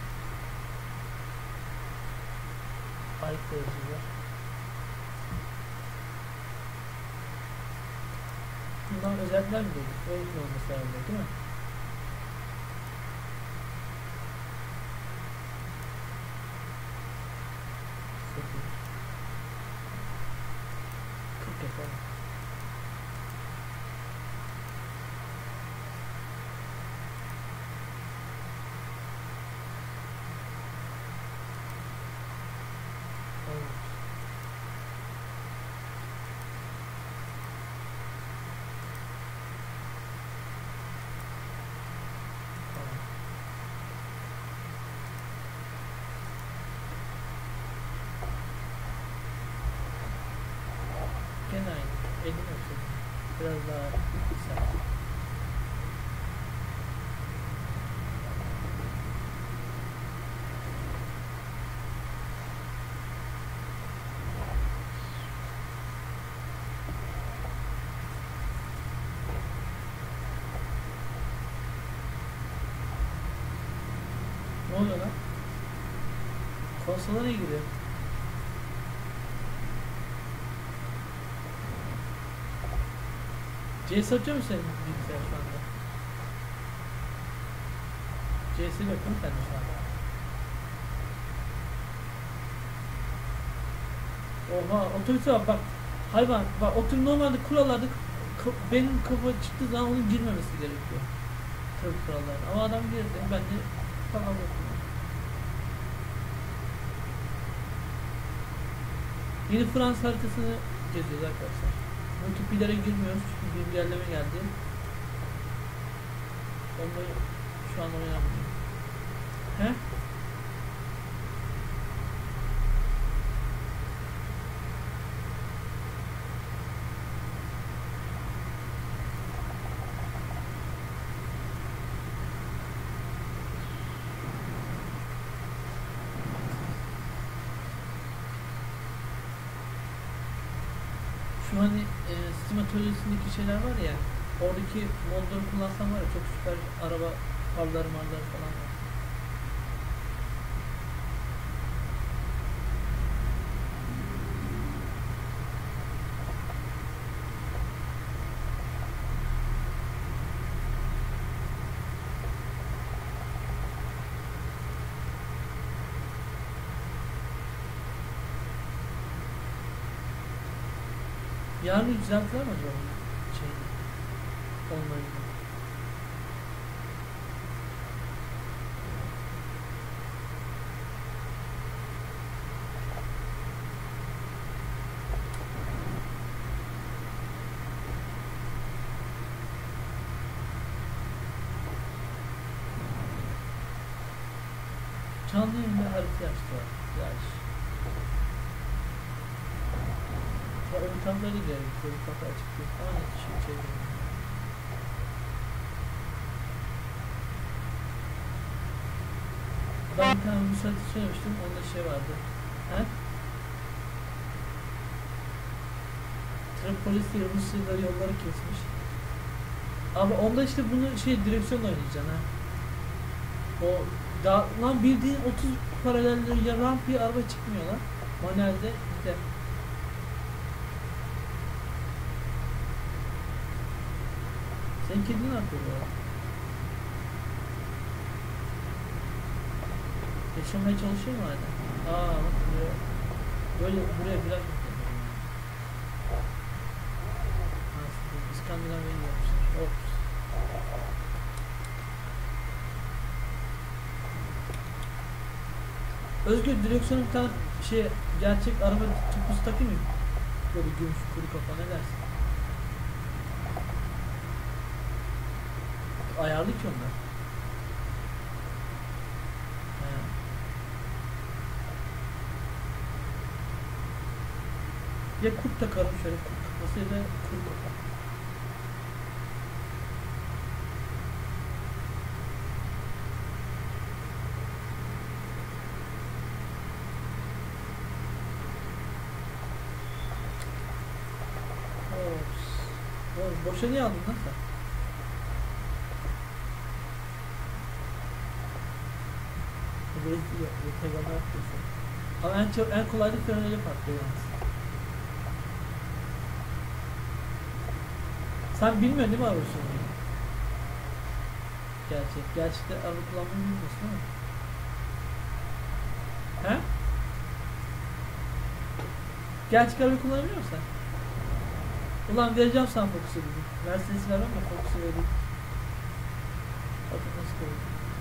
Ayık derecesi var. Bundan özellikler mi dedik? Öyle bir olması lazım değil mi? Yapalım. Gene aynı. Elini açalım. Biraz daha güzel. Ne oluyor lan? Konsola ne giriyor? CS atıyor mu senin bilgisayar şu anda? CS yok mu sende şu anda? Oha otobüse bak hayvan bak otur normalde kurallarda benim kafa çıktığı zaman onun girmemesi gerekiyor. Trafik kurallarına ama adam girdi ben de tamam yapıyorum. Yeni Fransa haritasını geziyoruz arkadaşlar. Multiplayer'e girmiyoruz çünkü bir güncelleme geldi. Onu şu an oynamıyorum. He? Şu hani Steam atölyesindeki şeyler var ya Oradaki modları kullansam var ya çok süper araba farları marları falan var. Yarın düzeltiler mi acaba şeyini? Online'da. Canlı yayında harita açtılar. Yaş. Ya ön kamera da geldi. Ön kamera açık değil. Ama net şey değil. Ben bir tane müsaade söylemiştim. Onda şey vardı. He? Trafik polisi Rusya'da yolları kesmiş. Abi onda işte bunu şey direksiyonla oynayacaksın ha. O da lan bildiğin 30 paralelde ya rampaya araba çıkmıyor lan. Manuelde işte. Sen kedin ne yapıyor bu arada? Yaşamaya çalışıyor mu hala? Aa bak buraya. Böyle buraya biraz İskandinavya'yı yapmışlar. Ops. Özgür direksiyonu bir tane şey gerçek araba tüpüsü takayım mı? Böyle gümüş kuru kafa ne dersin? Ayarlı ki onlar. He. Ya kurt takarım şöyle kurt kafası ya da kuru kafa. Boşa niye aldın lan sen? Rezil yok, yeterli yapıyorsun. Ama en kolaylık frenleri patlıyor yalnız. Sen bilmiyorsun değil mi araba sürmeyi? Gerçekte araba kullanmayı bilmiyorsun değil mi? He? Gerçek araba kullanabiliyor musun sen? Ulan vereceğim sana Focus'u bugün. Mercedes'i vermem ama Focus'u vereyim. Bakın nasıl koyayım.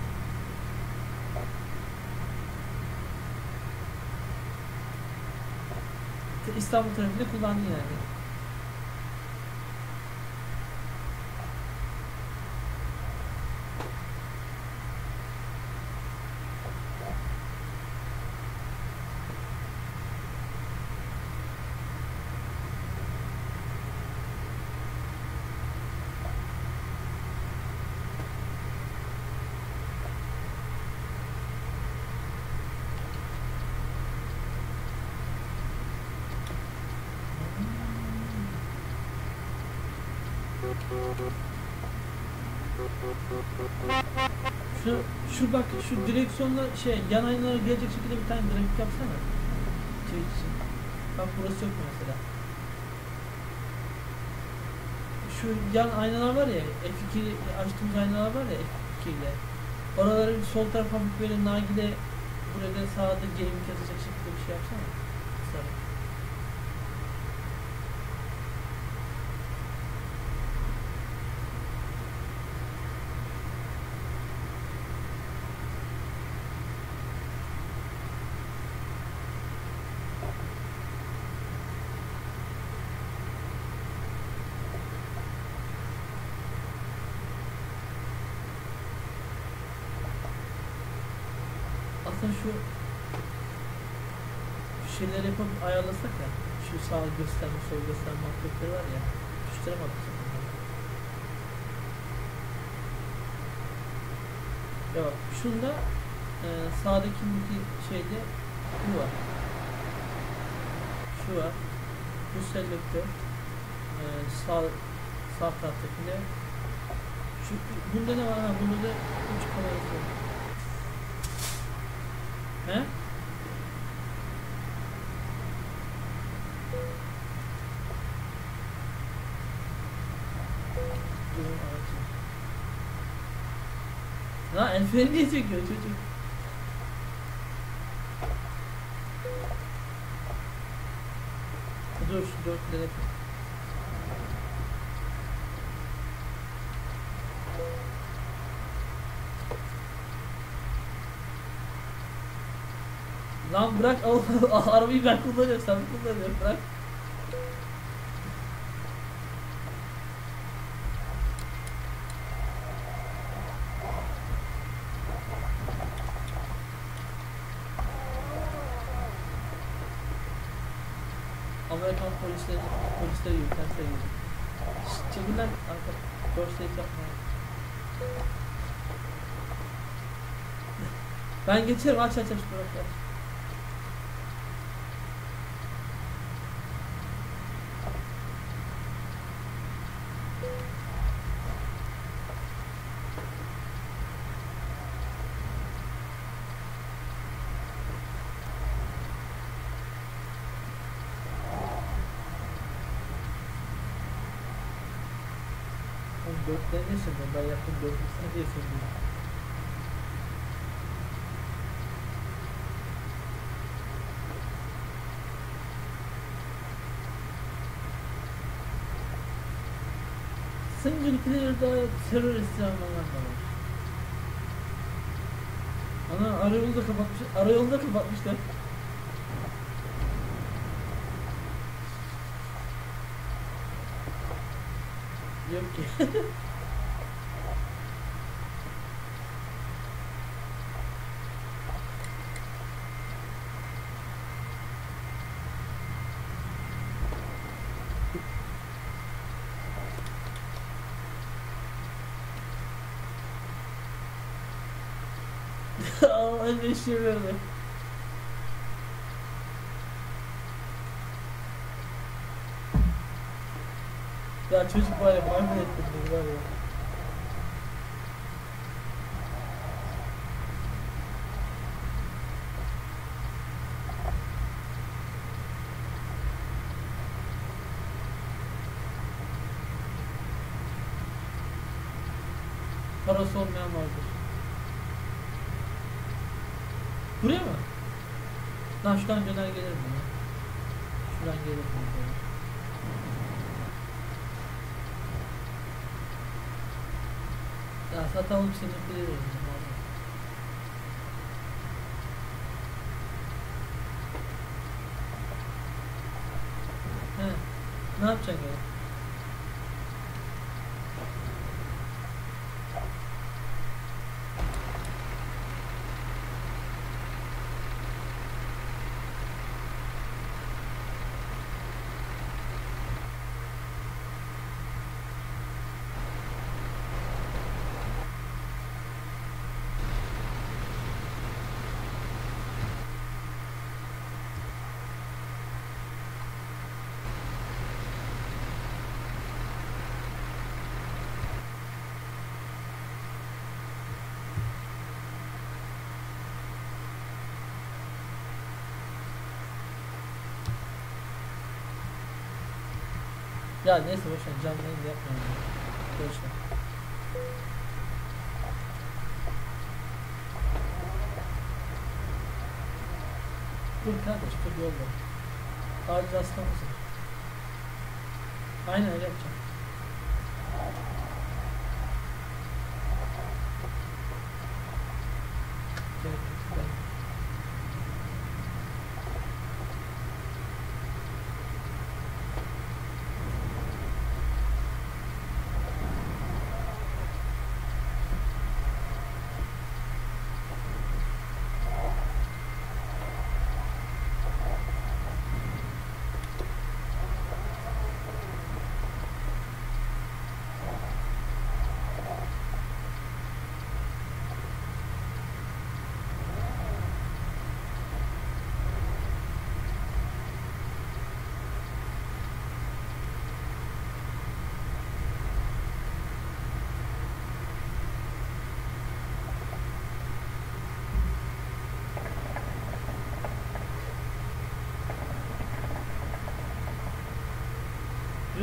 İstanbul trafiğinde kullandın yani. Şu bak şu direksiyonla şey yan aynalara gelecek şekilde bir tane grafik yapsana. Twitch için. Bak burası yok mesela. Şu yan aynalar var ya F2 açtığımız aynalar var ya F2 ile. Oraları sol tarafa böyle nargile burada sağda gaming yazacak şekilde bir şey yapsana. Sarı. Aslında şu şeyleri yapıp ayarlasak ya, şu sağ gösterme, sol gösterme muhabbetleri var ya, tuşlara mı atlasak onları? Ya bak, şunda sağdaki şeyde bu var. Şu var. Bu selektör, Sağ taraftakinde. Şu bunda ne var ha? Bunda da 3 kamerası var. He? Durun aracı. Lan el freni niye çekiyor çocuk? Dur şu 4 lira. Lan bırak arabayı ben kullanıyorum sen kullanıyorsun bırak. Amerikan polisleri yürüten sayılır. Çekil lan arka. First aid yapma. Ben geçerim aç bırak. Oğlum 4'te ne şimdi? Ben yaptım 4'te diye söylüyorum. Single player'da terörist yanmalar da var. Ana arayolu da kapatmış. Arayolu da kapatmışlar. Yok ki. Aa, ne şey verdi. Ya çocuk var ya maymun ettim beni var ya. Parası olmayan vardır. Buraya mı? Lan şuradan döner gelir mi ya? Şuradan gelir mi? Ya satalım seni bilirim. He. Ne yapacaksın ya? Ya neyse boşver canlı yayında yapmayalım. Boşver. Dur kardeş dur yol ver. Acil hasta mısın? Aynen öyle yapacağım. Gerek yok, ben-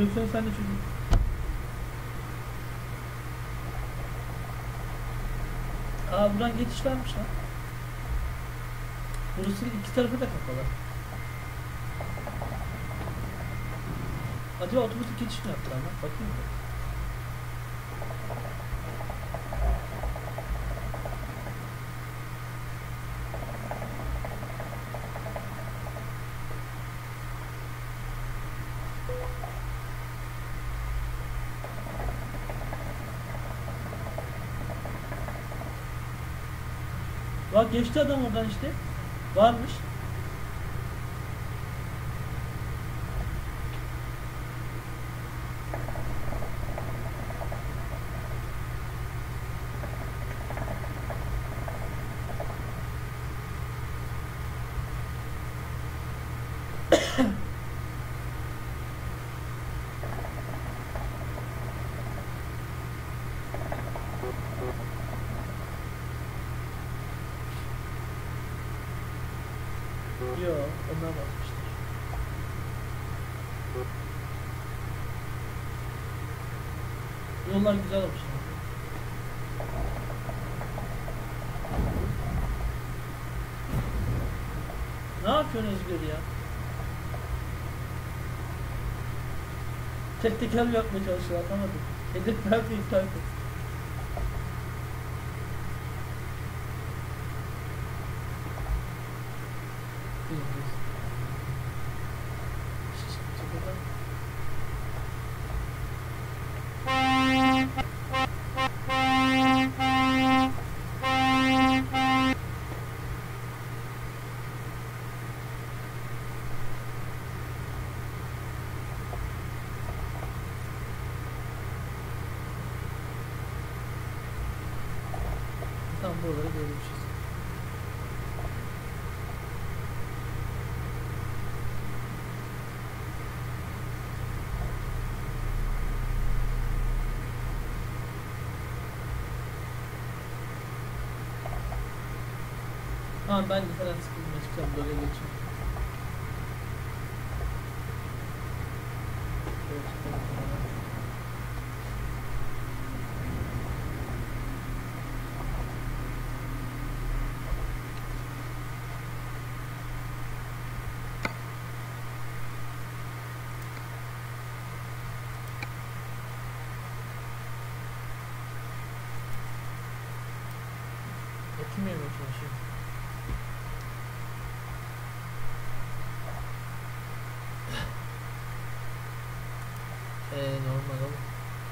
Direksiyon sende çocuk. Aa buradan geçiş varmış lan. Burası iki tarafı da kapalı. Acaba otomatik geçiş mi yaptılar lan? Bakayım mı? Bak geçti adam oradan işte. Varmış. Yo, onlar basmışlar. Yollar güzel olmuş. Ne yapıyorsun Özgür ya? Tek teker mi yapmaya çalışıyor anlamadım. Hedef nerede iptal et. Tam buraları görmüşüz. Tamam ben de falan sıkılmaya çıkacağım. Böyle geçeyim. Şöyle çıkalım. Etim yemeye çalışıyorum. Normal oğlum.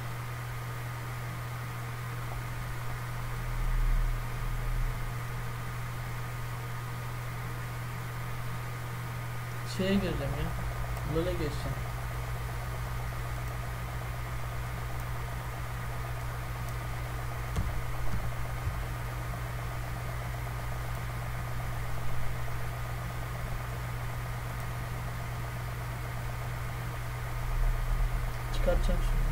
Şeye gireceğim ya. LoL'e geçeceğim. Çıkartacağım şimdi.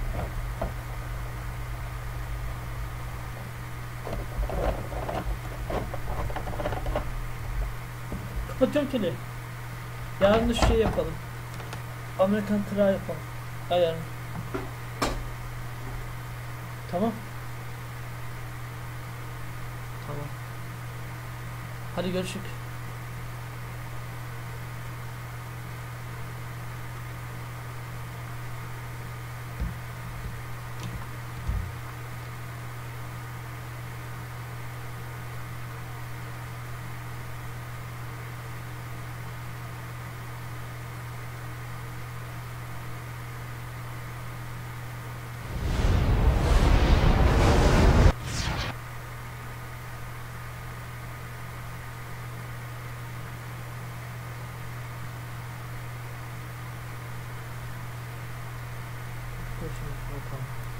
Kapatıyorum teli. Yarın da şu şey yapalım. Amerikan tırağı yapalım. Ayarını. Tamam. Tamam. Hadi görüşürüz. Görüşürüz. Bakalım.